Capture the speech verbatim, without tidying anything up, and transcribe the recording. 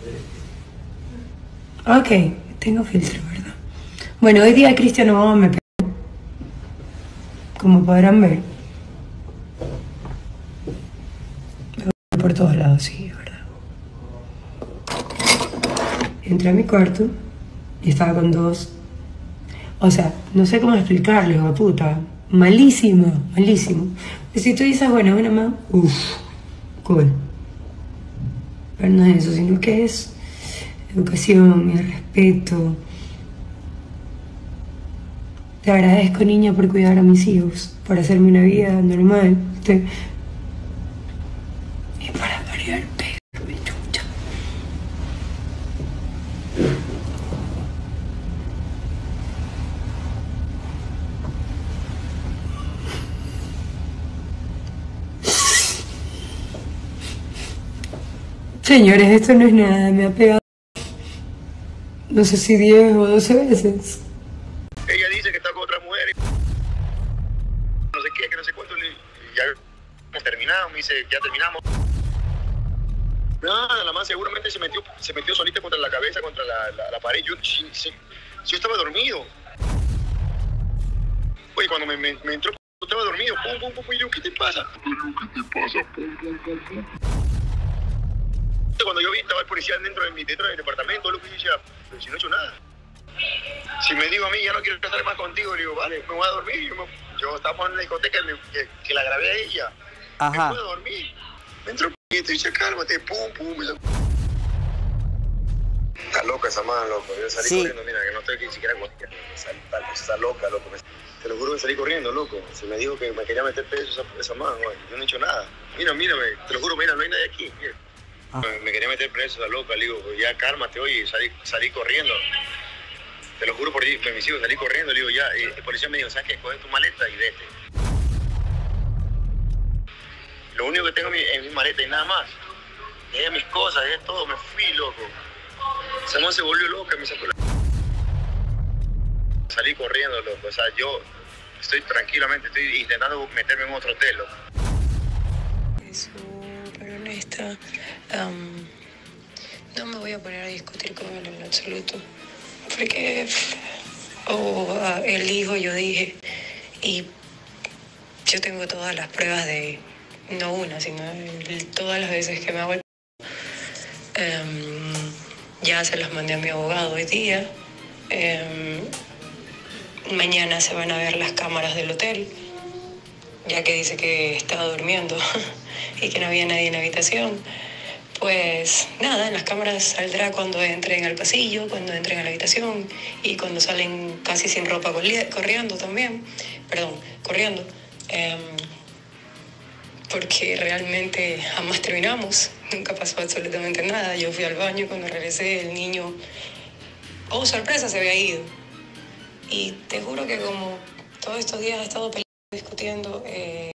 Ok, tengo filtro, ¿verdad? Bueno, hoy día Cristian Obama me pegó, como podrán ver. Me voy por todos lados, sí, ¿verdad? Entré a mi cuarto y estaba con dos. O sea, no sé cómo explicarles, hijo de puta. Malísimo, malísimo. Y si tú dices, bueno, una más, uff, cool. Pero no es eso, sino que es educación y respeto. Te agradezco, niña, por cuidar a mis hijos, por hacerme una vida normal. Te... Y para variar, pegarme chucha. Señores, esto no es nada, me ha pegado no sé si diez o doce veces. Ella dice que está con otra mujer, no sé qué, que no sé cuánto, y ya hemos terminado, me dice, ya terminamos. Nada, la más seguramente se metió, se metió solita contra la cabeza, contra la, la, la pared, yo, sí, sí, yo estaba dormido. Oye, cuando me, me, me entró, yo estaba dormido, pum, pum, pum, pum, y yo, ¿qué te pasa? ¿Qué te pasa? Pum, pum, pum, pum. Cuando yo vi, estaba el policía dentro de mi, dentro de mi departamento, lo que yo decía, pero si no he hecho nada. Si me digo a mí, ya no quiero estar más contigo, le digo, vale, me voy a dormir. Yo, me, yo estaba en la discoteca que, que la grabé a ella. Ajá. Me voy a dormir. Me entró y te dice, cálmate, pum, pum. Está loca esa mano, loco. Yo salí sí. corriendo, mira, que no estoy aquí ni siquiera con ella. Está, está loca, loco. Te lo juro que salí corriendo, loco. Se me dijo que me quería meter preso esa, esa mano, güey. Yo no he hecho nada. Mira, mírame, te lo juro, mira, no hay nadie aquí. Ah. Me, me quería meter preso esa loca, le digo, ya cálmate, oye, salí, salí corriendo. Te lo juro por mis hijos, salí corriendo, le digo, ya, y el policía me dijo, ¿sabes qué? Coge tu maleta y vete. Lo único que tengo es mi maleta y nada más. Dejé mis cosas, dejé todo, me fui, loco. Esa mujer se volvió loca, me sacó la... Salí corriendo, loco, o sea, yo estoy tranquilamente, estoy intentando meterme en otro hotel, loco. Súper honesta. Um, no me voy a poner a discutir con él en absoluto. Porque o uh, él dijo, yo dije, y yo tengo todas las pruebas de, no una, sino el, todas las veces que me hago el... Um, ya se las mandé a mi abogado hoy día. Um, mañana se van a ver las cámaras del hotel, ya que dice que estaba durmiendo y que no había nadie en la habitación. Pues nada, en las cámaras saldrá cuando entren al pasillo, cuando entren a la habitación y cuando salen casi sin ropa corriendo también, perdón, corriendo, eh, porque realmente jamás terminamos, nunca pasó absolutamente nada. Yo fui al baño y cuando regresé el niño, oh sorpresa, se había ido. Y te juro que como todos estos días he estado peleando, discutiendo, eh,